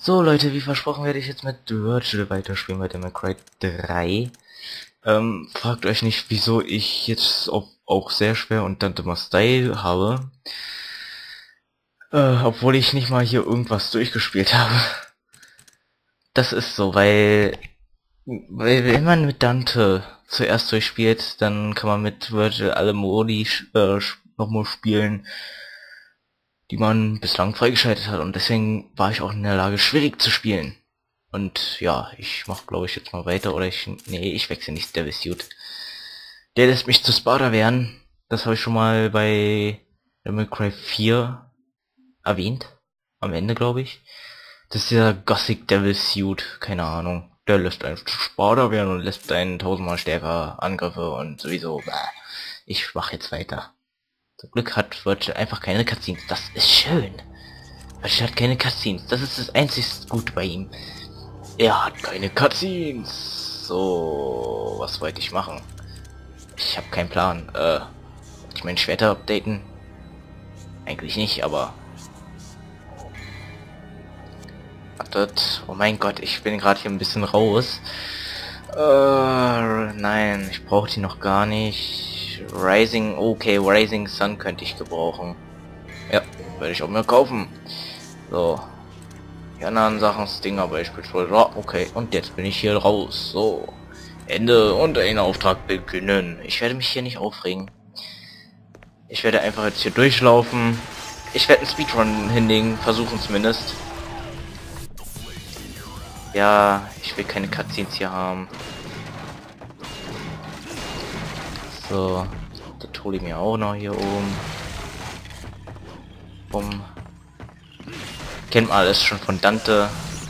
So Leute, wie versprochen werde ich jetzt mit Virtual weiterspielen bei Devil May Cry 3. Fragt euch nicht, wieso ich jetzt auch sehr schwer und Dante Must Style habe. Obwohl ich nicht mal hier irgendwas durchgespielt habe. Das ist so, weil wenn man mit Dante zuerst durchspielt, dann kann man mit Virtual alle Modi nochmal spielen, die man bislang freigeschaltet hat, und deswegen war ich auch in der Lage, schwierig zu spielen. Und ja, ich mach glaube ich jetzt mal weiter, oder ich wechsle nicht Devil Suit. Der lässt mich zu Sparta werden. Das habe ich schon mal bei Devil May Cry 4 erwähnt. Am Ende, glaube ich. Das ist dieser Gothic Devil Suit, keine Ahnung. Der lässt einen zu Sparta werden und lässt einen tausendmal stärker Angriffe und sowieso. Ich mach jetzt weiter. Zum Glück hat Virtual einfach keine Cutscenes. Das ist schön. Virtual hat keine Cutscenes. Das ist das einzige Gute bei ihm. Er hat keine Cutscenes. So, was wollte ich machen? Ich habe keinen Plan. Ich mein Schwerter updaten? Eigentlich nicht, aber... Wartet. Oh mein Gott, ich bin gerade hier ein bisschen raus. Nein, ich brauche die noch gar nicht. Rising, okay, Rising Sun könnte ich gebrauchen. Ja, werde ich auch mehr kaufen. So. Die anderen Sachen, Stinger beispielsweise. Oh, okay, und jetzt bin ich hier raus. So. Ende und ein Auftrag beginnen. Ich werde mich hier nicht aufregen. Ich werde einfach jetzt hier durchlaufen. Ich werde einen Speedrun hinlegen, versuchen zumindest. Ja, ich will keine Cutscenes hier haben. So, das hole ich mir auch noch hier oben. Kennt man alles schon von Dante.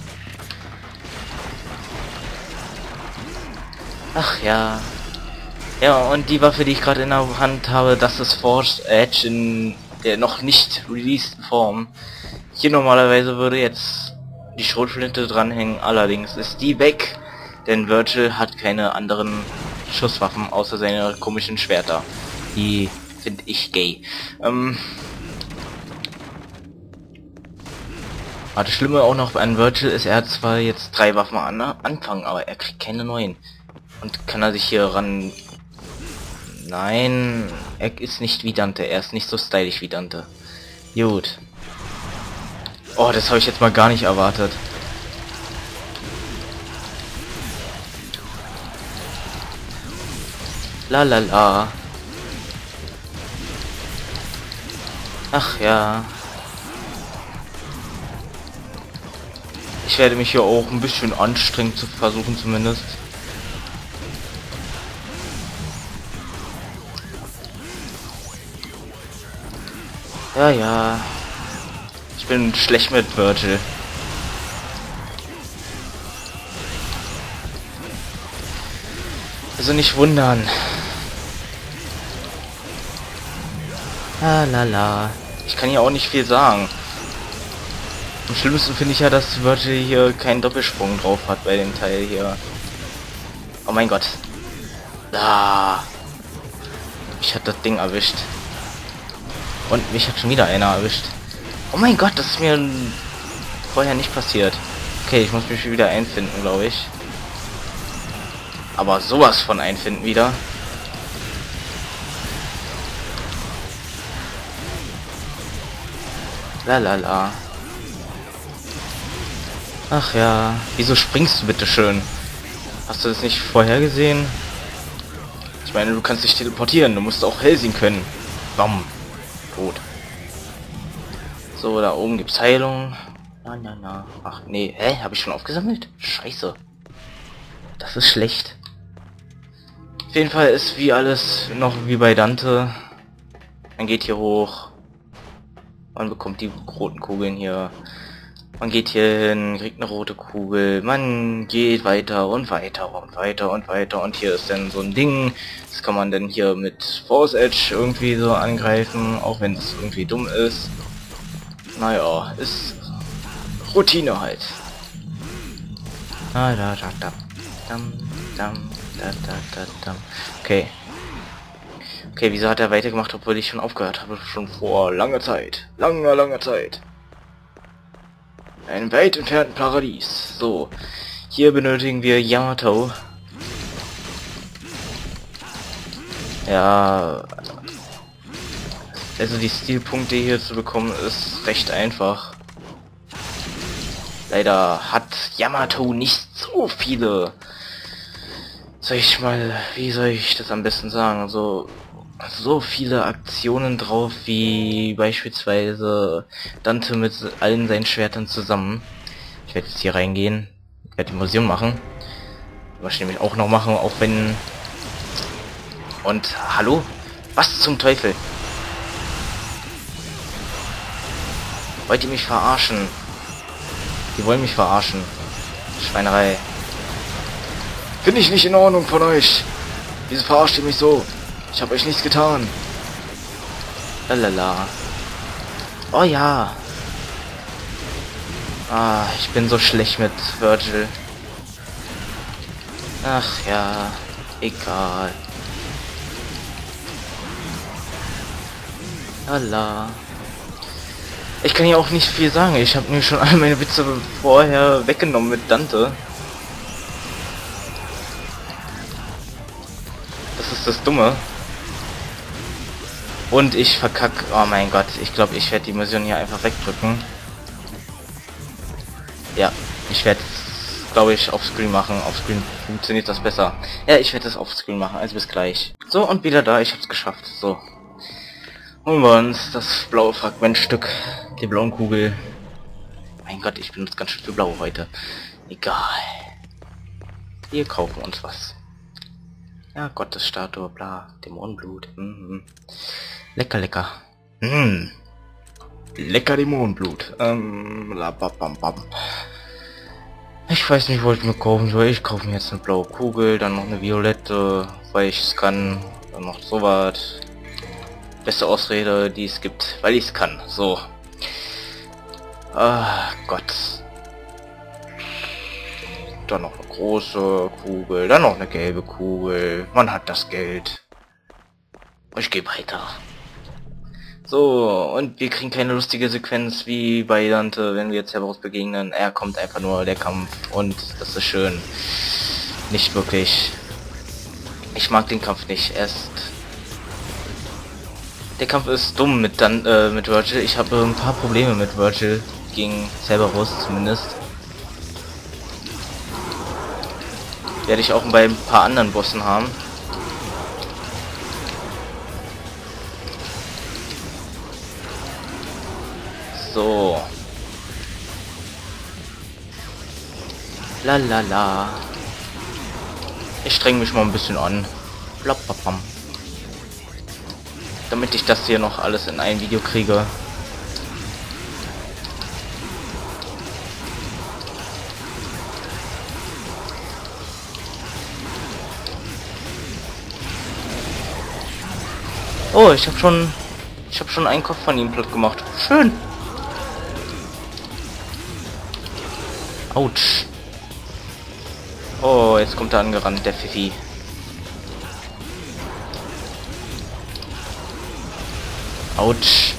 Ach ja. Ja, und die Waffe, die ich gerade in der Hand habe, das ist Force Edge in der noch nicht releaseden Form. Hier normalerweise würde jetzt die Schrotflinte dranhängen, allerdings ist die weg, denn Virtual hat keine anderen Schusswaffen außer seine komischen Schwerter. Die finde ich gay. Das Schlimme auch noch an Virtual ist, er hat zwar jetzt 3 Waffen an Anfang, aber er kriegt keine neuen. Und kann er sich hier ran... Nein, er ist nicht wie Dante, er ist nicht so stylisch wie Dante. Gut. Oh, das habe ich jetzt mal gar nicht erwartet. La la la. Ach ja. Ich werde mich hier auch ein bisschen anstrengen zu versuchen zumindest. Ja, ja. Ich bin schlecht mit Virtual. Also nicht wundern. Ah, la la. Ich kann hier auch nicht viel sagen. Am schlimmsten finde ich ja, dass Virtual hier keinen Doppelsprung drauf hat bei dem Teil hier. Oh mein Gott. Ah. Ich hatte das Ding erwischt. Und mich hat schon wieder einer erwischt. Oh mein Gott, das ist mir vorher nicht passiert. Okay, ich muss mich wieder einfinden, glaube ich. Aber sowas von einfinden wieder. La la la. Ach ja, wieso springst du bitte schön? Hast du das nicht vorher gesehen? Ich meine, du kannst dich teleportieren, du musst auch Hellsehen können. Bam. Tot. So, da oben gibt's Heilung. Na. Ach nee, habe ich schon aufgesammelt? Scheiße. Das ist schlecht. Auf jeden Fall ist wie alles noch wie bei Dante. Man geht hier hoch. Man bekommt die roten Kugeln hier. Man geht hier hin, kriegt eine rote Kugel. Man geht weiter und weiter und weiter und weiter. Und hier ist dann so ein Ding. Das kann man dann hier mit Force Edge irgendwie so angreifen. Auch wenn es irgendwie dumm ist. Naja, ist Routine halt. Okay. Okay, wieso hat er weitergemacht, obwohl ich schon aufgehört habe? Schon vor langer Zeit. Langer Zeit. Ein weit entfernten Paradies. So, hier benötigen wir Yamato. Ja, also die Stilpunkte hier zu bekommen ist recht einfach. Leider hat Yamato nicht so viele. Wie soll ich das am besten sagen? So viele Aktionen drauf wie beispielsweise Dante mit allen seinen Schwertern zusammen. Ich werde jetzt hier reingehen, werde die Museum machen. Was ich nämlich auch noch machen, auch wenn... Und hallo? Was zum Teufel? Wollt ihr mich verarschen? Die wollen mich verarschen. Schweinerei. Finde ich nicht in Ordnung von euch. Wieso verarscht ihr mich so? Ich habe euch nichts getan. Lalala. Oh ja. Ah, ich bin so schlecht mit Virgil. Ach ja, egal. Lala. Ich kann ja auch nicht viel sagen. Ich habe mir schon all meine Witze vorher weggenommen mit Dante. Das ist das Dumme. Und ich verkack. Oh mein Gott. Ich glaube, ich werde die Mission hier einfach wegdrücken. Ja, ich werde es, glaube ich, auf Screen machen. Auf Screen funktioniert das besser. Ja, ich werde es auf Screen machen. Also bis gleich. So, und wieder da. Ich habe es geschafft. So. Holen wir uns das blaue Fragmentstück, die blauen Kugel. Mein Gott, ich benutze ganz schön viel Blau heute. Egal. Wir kaufen uns was. Ja, Gottesstatue, bla, Dämonenblut. Lecker, lecker. Lecker Dämonenblut. Ich weiß nicht, wo ich mir kaufen soll. Ich kaufe mir jetzt eine blaue Kugel, dann noch eine violette, weil ich es kann. Dann noch sowas. Beste Ausrede, die es gibt, weil ich es kann. So. Ah, Gott. Dann noch eine große Kugel, dann noch eine gelbe Kugel. Man hat das Geld. Ich gehe weiter. So, und wir kriegen keine lustige Sequenz wie bei Dante, wenn wir jetzt Cerberus begegnen. Er kommt einfach nur, der Kampf, und das ist schön. Nicht wirklich. Ich mag den Kampf nicht. Der Kampf ist dumm mit Virgil. Ich habe ein paar Probleme mit Virgil gegen Cerberus zumindest. Werde ich auch bei ein paar anderen Bossen haben. So. Lalala. Ich streng mich mal ein bisschen an. Blablabla. Damit ich das hier noch alles in ein Video kriege. Oh, ich habe schon einen Kopf von ihm platt gemacht. Schön. Autsch. Oh, jetzt kommt er angerannt, der Fifi. Autsch.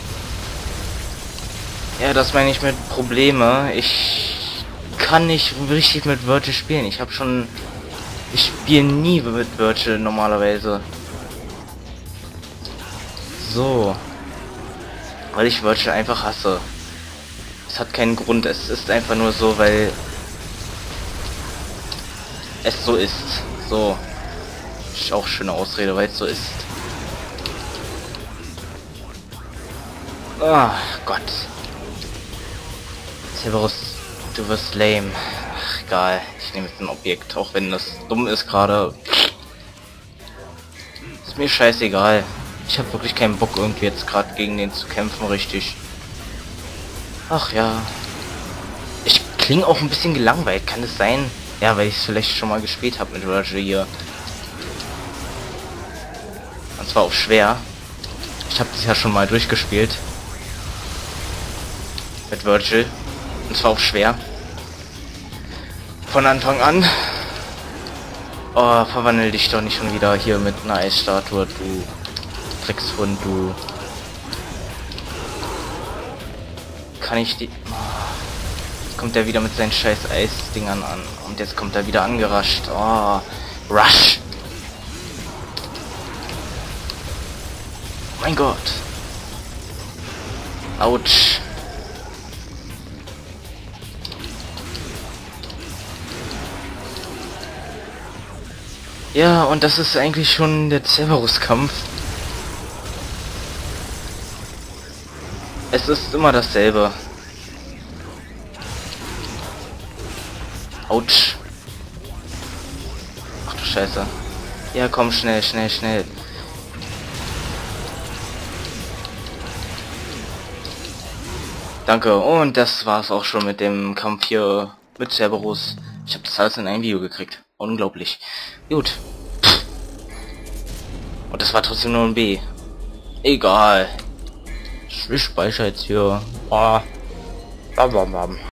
Ja, das meine ich mit Probleme. Ich kann nicht richtig mit Virgil spielen. Ich spiele nie mit Virgil normalerweise. So. Weil ich Virgil einfach hasse. Es hat keinen Grund. Es ist einfach nur so, weil es so ist. So. Ist auch schöne Ausrede, weil es so ist. Ah, Gott. Cerberus, du wirst lame. Ach, egal. Ich nehme jetzt ein Objekt, auch wenn das dumm ist gerade. Ist mir scheißegal. Ich habe wirklich keinen Bock, irgendwie jetzt gerade gegen den zu kämpfen, richtig. Ach ja. Ich klinge auch ein bisschen gelangweilt, kann es sein? Ja, weil ich es vielleicht schon mal gespielt habe mit Virgil hier. Und zwar auf schwer. Ich habe das ja schon mal durchgespielt. Mit Virgil. Und zwar auf schwer. Von Anfang an. Oh, verwandel dich doch nicht schon wieder hier mit einer Eisstatue, du Dreckshund, du. Kann ich die... Oh. kommt er wieder mit seinen scheiß Eisdingern an. Und jetzt kommt er wieder angerascht. Oh, Rush! Mein Gott! Autsch! Ja, und das ist eigentlich schon der Cerberus-Kampf. Es ist immer dasselbe. Autsch. Ach du Scheiße. Ja, komm, schnell, schnell, schnell. Danke. Und das war's auch schon mit dem Kampf hier mit Cerberus. Ich habe das alles in ein Video gekriegt. Unglaublich. Gut. Und das war trotzdem nur ein B. Egal. Ich speichere jetzt hier.